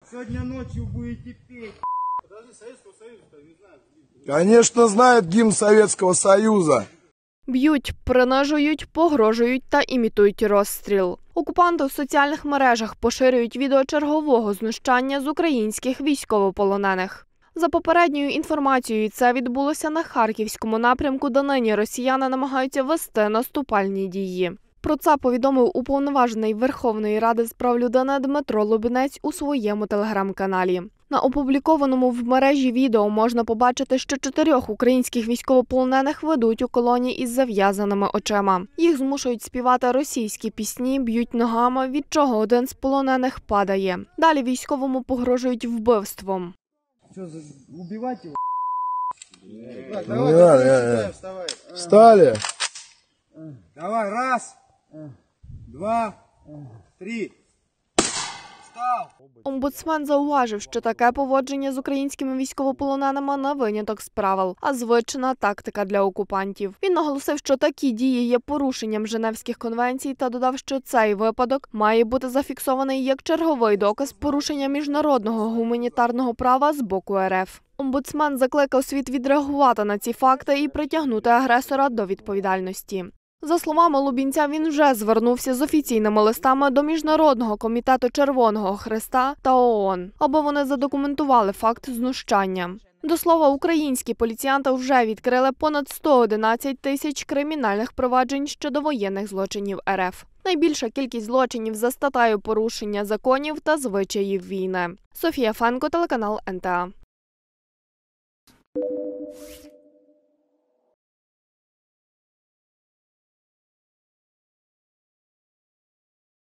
Сегодня ночью будете петь. Подожди, Советского Союза-то не знаю. Конечно, знает гимн Советского Союза. Б'ють, принижують, погрожують та імітують розстріл. Окупанти в соціальних мережах поширюють відео чергового знущання з українських військовополонених. За попередньою інформацією, це відбулося на Харківському напрямку, де нині росіяни намагаються вести наступальні дії. Про це повідомив уповноважений Верховної Ради з прав людини Дмитро Лубінець у своєму телеграм-каналі. На опублікованому в мережі відео можна побачити, що 4 українських військовополонених ведуть у колоні із зав'язаними очима. Їх змушують співати російські пісні, б'ють ногами, від чого один з полонених падає. Далі військовому погрожують вбивством. Что, убивать его? Так, давай, вставай. Встали. Давай, раз, два, три. Встал. Омбудсмен зауважив, що таке поводження з українськими військовополоненими не виняток з правил, а звична тактика для окупантів. Він наголосив, що такі дії є порушенням Женевських конвенцій та додав, що цей випадок має бути зафіксований як черговий доказ порушення міжнародного гуманітарного права з боку РФ. Омбудсмен закликав світ відреагувати на ці факти і притягнути агресора до відповідальності. За словами Лубінця, він вже звернувся з офіційними листами до Міжнародного комітету Червоного Хреста та ООН, аби вони задокументували факт знущання. До слова, українські поліціянти вже відкрили понад 111 тисяч кримінальних проваджень щодо воєнних злочинів РФ. Найбільша кількість злочинів за статтею порушення законів та звичаїв війни. Софія Фенко, телеканал НТА.